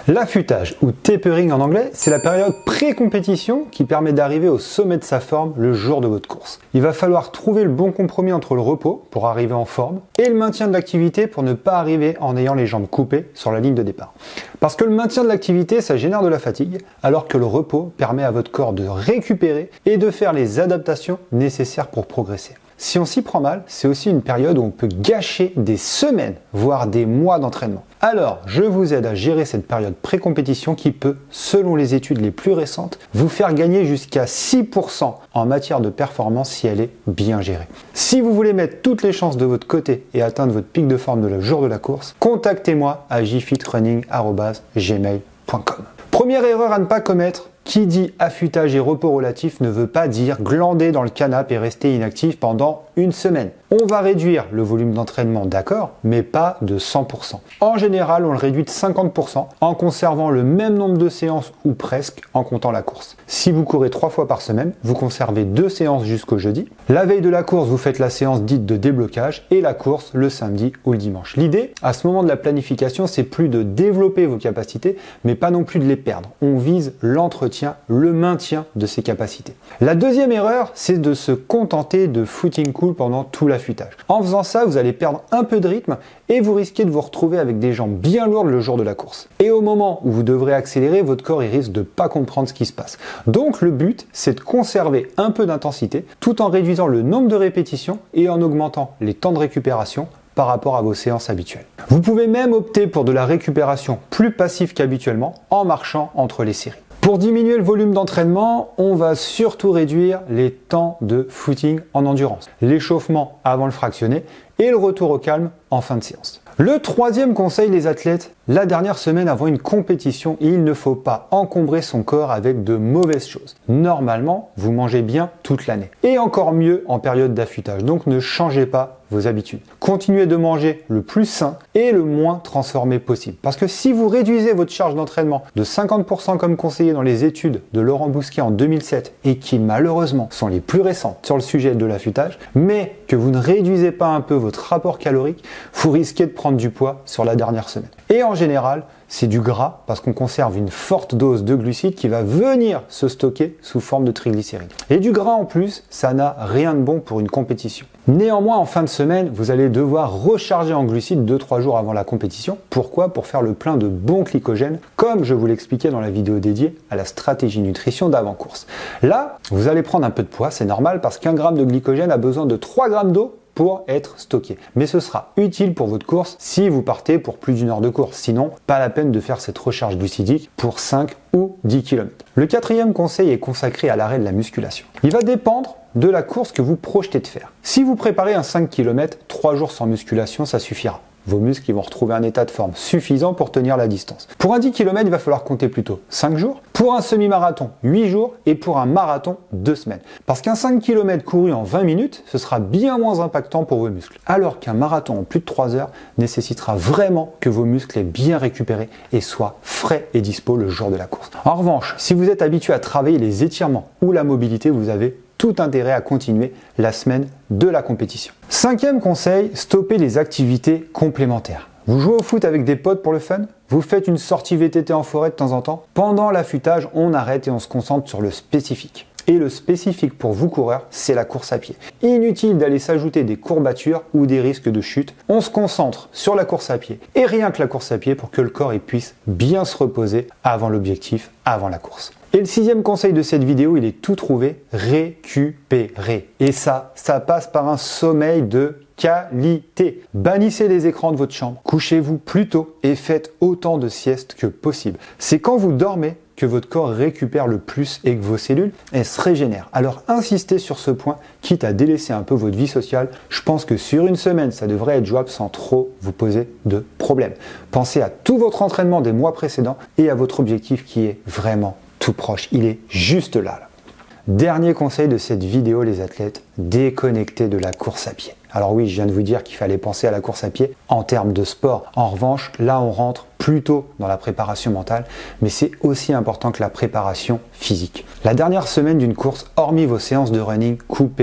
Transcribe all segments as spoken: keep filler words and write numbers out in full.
L'affûtage, ou tapering en anglais, c'est la période pré-compétition qui permet d'arriver au sommet de sa forme le jour de votre course. Il va falloir trouver le bon compromis entre le repos pour arriver en forme et le maintien de l'activité pour ne pas arriver en ayant les jambes coupées sur la ligne de départ. Parce que le maintien de l'activité, ça génère de la fatigue, alors que le repos permet à votre corps de récupérer et de faire les adaptations nécessaires pour progresser. Si on s'y prend mal, c'est aussi une période où on peut gâcher des semaines, voire des mois d'entraînement. Alors, je vous aide à gérer cette période pré-compétition qui peut, selon les études les plus récentes, vous faire gagner jusqu'à six pour cent en matière de performance si elle est bien gérée. Si vous voulez mettre toutes les chances de votre côté et atteindre votre pic de forme le jour de la course, contactez-moi à j fit running arobase gmail point com. Première erreur à ne pas commettre, qui dit affûtage et repos relatif ne veut pas dire glander dans le canapé et rester inactif pendant une semaine. On va réduire le volume d'entraînement, d'accord, mais pas de cent pour cent. En général, on le réduit de cinquante pour cent en conservant le même nombre de séances ou presque en comptant la course. Si vous courez trois fois par semaine, vous conservez deux séances jusqu'au jeudi. La veille de la course, vous faites la séance dite de déblocage et la course le samedi ou le dimanche. L'idée, à ce moment de la planification, c'est plus de développer vos capacités, mais pas non plus de les perdre. On vise l'entretien, le maintien de ses capacités. La deuxième erreur, c'est de se contenter de footing cool pendant tout l'affûtage. En faisant ça, vous allez perdre un peu de rythme et vous risquez de vous retrouver avec des jambes bien lourdes le jour de la course. Et au moment où vous devrez accélérer, votre corps il risque de ne pas comprendre ce qui se passe. Donc le but, c'est de conserver un peu d'intensité tout en réduisant le nombre de répétitions et en augmentant les temps de récupération par rapport à vos séances habituelles. Vous pouvez même opter pour de la récupération plus passive qu'habituellement en marchant entre les séries. Pour diminuer le volume d'entraînement, on va surtout réduire les temps de footing en endurance, l'échauffement avant le fractionné et le retour au calme en fin de séance. Le troisième conseil les athlètes, la dernière semaine avant une compétition, il ne faut pas encombrer son corps avec de mauvaises choses. Normalement, vous mangez bien toute l'année et encore mieux en période d'affûtage, donc ne changez pas vos habitudes. Continuez de manger le plus sain et le moins transformé possible. Parce que si vous réduisez votre charge d'entraînement de cinquante pour cent comme conseillé dans les études de Laurent Bousquet en deux mille sept et qui malheureusement sont les plus récentes sur le sujet de l'affûtage, mais que vous ne réduisez pas un peu votre rapport calorique, vous risquez de prendre du poids sur la dernière semaine. Et en général, c'est du gras parce qu'on conserve une forte dose de glucides qui va venir se stocker sous forme de triglycérides. Et du gras en plus, ça n'a rien de bon pour une compétition. Néanmoins, en fin de semaine, vous allez devoir recharger en glucides deux trois jours avant la compétition. Pourquoi ? Pour faire le plein de bons glycogènes, comme je vous l'expliquais dans la vidéo dédiée à la stratégie nutrition d'avant-course. Là, vous allez prendre un peu de poids, c'est normal parce qu'un gramme de glycogène a besoin de trois grammes d'eau pour être stocké. Mais ce sera utile pour votre course si vous partez pour plus d'une heure de course. Sinon, pas la peine de faire cette recharge glucidique pour cinq ou dix kilomètres. Le quatrième conseil est consacré à l'arrêt de la musculation. Il va dépendre de la course que vous projetez de faire. Si vous préparez un cinq kilomètres, trois jours sans musculation, ça suffira. Vos muscles ils vont retrouver un état de forme suffisant pour tenir la distance. Pour un dix kilomètres, il va falloir compter plutôt cinq jours. Pour un semi-marathon, huit jours. Et pour un marathon, deux semaines. Parce qu'un cinq kilomètres couru en vingt minutes, ce sera bien moins impactant pour vos muscles. Alors qu'un marathon en plus de trois heures nécessitera vraiment que vos muscles aient bien récupéré et soient frais et dispo le jour de la course. En revanche, si vous êtes habitué à travailler les étirements ou la mobilité, vous avez tout intérêt à continuer la semaine de la compétition. Cinquième conseil, stoppez les activités complémentaires. Vous jouez au foot avec des potes pour le fun ? Vous faites une sortie V T T en forêt de temps en temps ? Pendant l'affûtage, on arrête et on se concentre sur le spécifique. Et le spécifique pour vous coureurs, c'est la course à pied. Inutile d'aller s'ajouter des courbatures ou des risques de chute. On se concentre sur la course à pied et rien que la course à pied pour que le corps il puisse bien se reposer avant l'objectif, avant la course. Et le sixième conseil de cette vidéo, il est tout trouvé, récupérer. Et ça, ça passe par un sommeil de qualité. Bannissez les écrans de votre chambre, couchez-vous plus tôt et faites autant de siestes que possible. C'est quand vous dormez que votre corps récupère le plus et que vos cellules elles se régénèrent. Alors insistez sur ce point, quitte à délaisser un peu votre vie sociale. Je pense que sur une semaine, ça devrait être jouable sans trop vous poser de problèmes. Pensez à tout votre entraînement des mois précédents et à votre objectif qui est vraiment tout proche. Il est juste là, là. Dernier conseil de cette vidéo les athlètes, déconnectez de la course à pied. Alors oui, je viens de vous dire qu'il fallait penser à la course à pied en termes de sport. En revanche, là on rentre plutôt dans la préparation mentale, mais c'est aussi important que la préparation physique. La dernière semaine d'une course, hormis vos séances de running, coupez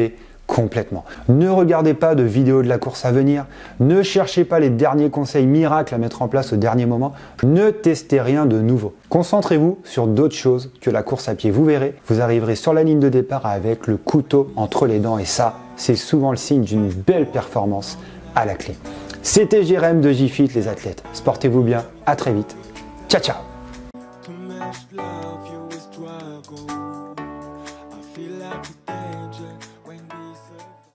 complètement. Ne regardez pas de vidéos de la course à venir, ne cherchez pas les derniers conseils miracles à mettre en place au dernier moment, ne testez rien de nouveau. Concentrez-vous sur d'autres choses que la course à pied. Vous verrez, vous arriverez sur la ligne de départ avec le couteau entre les dents et ça, c'est souvent le signe d'une belle performance à la clé. C'était Jérém de J-Fit les athlètes. Sportez-vous bien, à très vite. Ciao ciao. Love you is struggle. I feel like a danger.